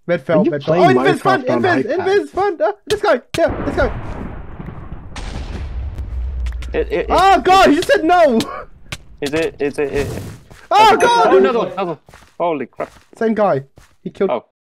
Red fell, red fell. Oh, invis, front, invis, front. This guy, yeah, this guy. Oh god, he just said no! Is it? Oh god! Oh, another one. Holy crap. Same guy. He killed. Oh.